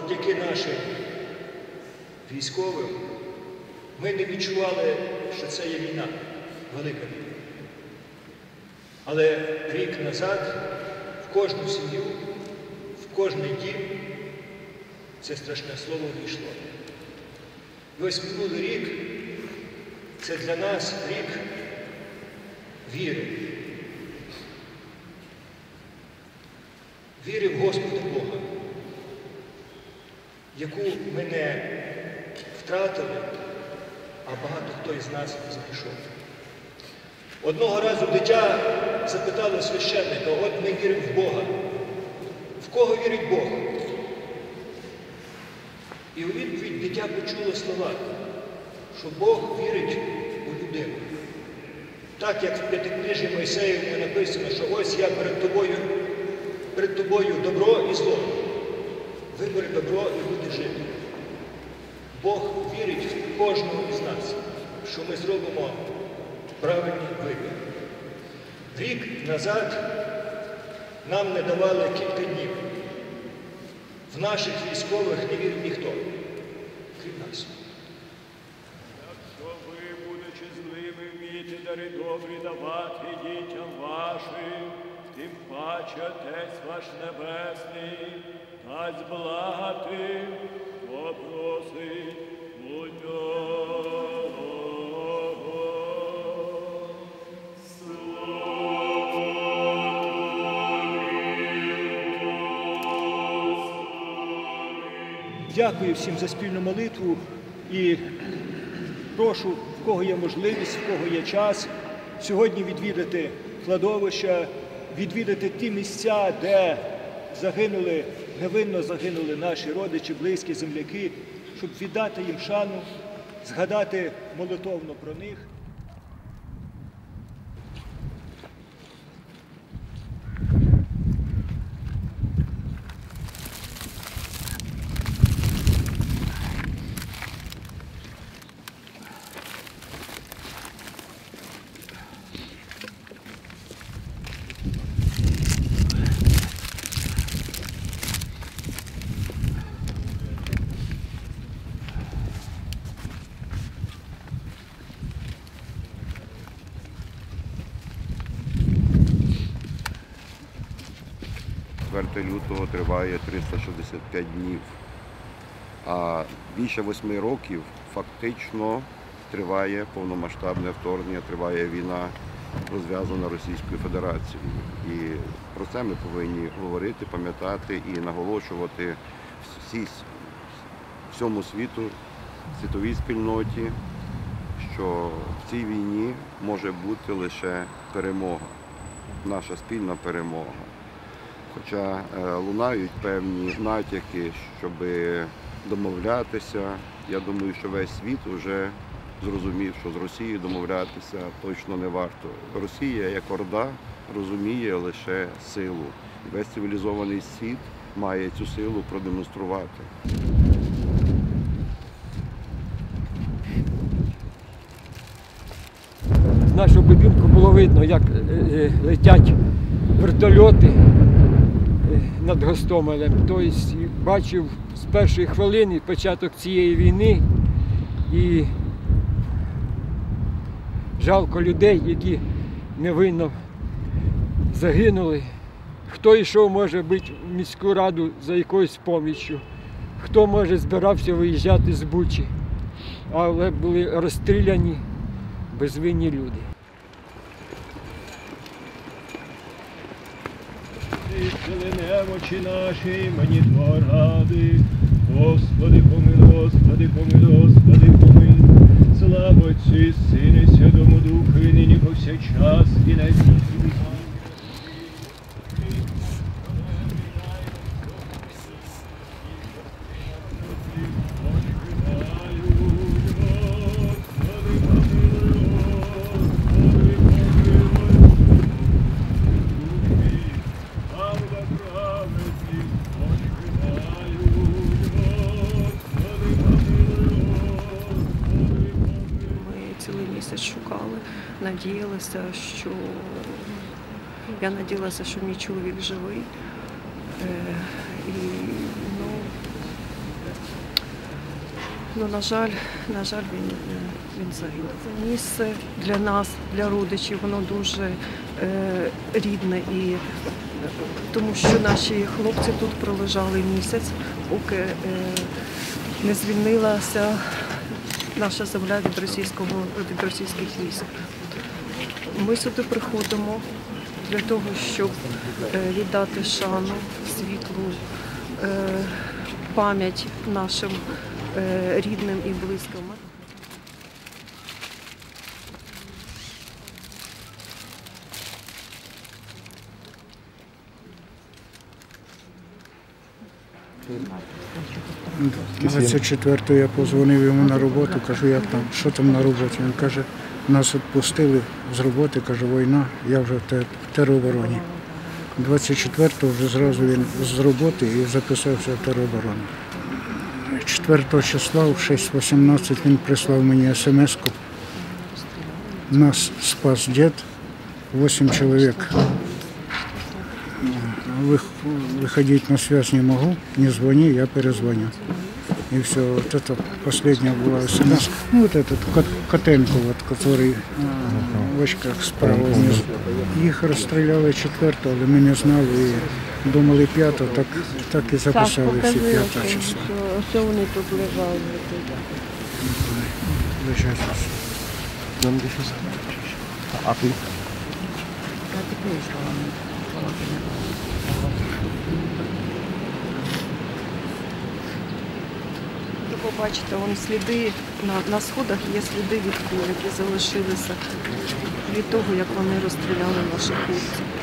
завдяки нашим військовим ми не відчували, що це є війна, велика війна. Але рік назад в кожну сім'ю, в кожний дім це страшне слово війшло. І ось минулий рік – це для нас рік віри. Віри в Господа Бога, яку ми не втратили, а багато хто із нас знайшов. Одного разу дитя запитало священника: от ми віримо в Бога. В кого вірить Бог? І у відповідь дитя почуло слова, що Бог вірить у людину. Так, як в П'ятикнижі Мойсеєвому написано, що ось я перед тобою добро і зло. Вибери добро і будеш жити. Бог вірить в кожного із нас, що ми зробимо правильний вибір. Рік назад нам не давали кілька днів. В наших військових не вірив ніхто, крім нас. Якщо ви, будучи злими, вмієте дари добрі давати дітям вашим, тим паче Отець ваш Небесний дасть блага тим, хто просить у нього. Дякую всім за спільну молитву і прошу, в кого є можливість, в кого є час, сьогодні відвідати кладовища, відвідати ті місця, де невинно загинули наші родичі, близькі, земляки, щоб віддати їм шану, згадати молитовно про них. Лютого триває 365 днів, а більше 8 років фактично триває повномасштабне вторгнення, триває війна, розв'язана Російською Федерацією. І про це ми повинні говорити, пам'ятати і наголошувати всьому світу, світовій спільноті, що в цій війні може бути лише перемога, наша спільна перемога. Хоча лунають певні натяки, щоб домовлятися, я думаю, що весь світ вже зрозумів, що з Росією домовлятися точно не варто. Росія, як орда, розуміє лише силу. І весь цивілізований світ має цю силу продемонструвати. З нашого будинку було видно, як летять вертольоти над Гостомелем. Тобто бачив з першої хвилини початок цієї війни і жалко людей, які невинно загинули. Хто йшов, може бути, в міську раду за якоюсь поміччю, хто, може, збирався виїжджати з Бучі, але були розстріляні безвинні люди. Зціли немочі наші, мені Твого ради. Господи помилуй, Господи помилуй, Господи помилуй. Слава Отцю і Сину і Святому Духу, і нині повсякчас, і на віки віків. Шукали, надіялися, що я надіялася, що мій чоловік живий. І Ну, на жаль, він загинув. Це місце для нас, для родичів, воно дуже рідне, і тому що наші хлопці тут пролежали місяць, поки не звільнилася наша земля від російських військ. Ми сюди приходимо для того, щоб віддати шану, світлу пам'ять нашим рідним і близьким. – 24-го я позвонив йому на роботу, кажу, як там, що там на роботі. Він каже, нас відпустили з роботи, каже, війна, я вже в теробороні. 24-го вже зразу він з роботи і записався в тероборону. 4 числа в 6:18 він прислав мені смс-ку. Нас спас дід, 8 чоловік. Выходить на связь не могу, не звони, я перезвоню. И все, вот это последняя была смс. Ну вот этот Котенко, вот, который в очках справа внизу. Їх розстріляли 4-го, але ми не знали і думали 5-го, так і записали всі 5 числа. Що вони тут лежали? Лежать. А ти? Ви побачите, вон сліди, на сходах є сліди від куль, які залишилися від того, як вони розстріляли наших хлопців.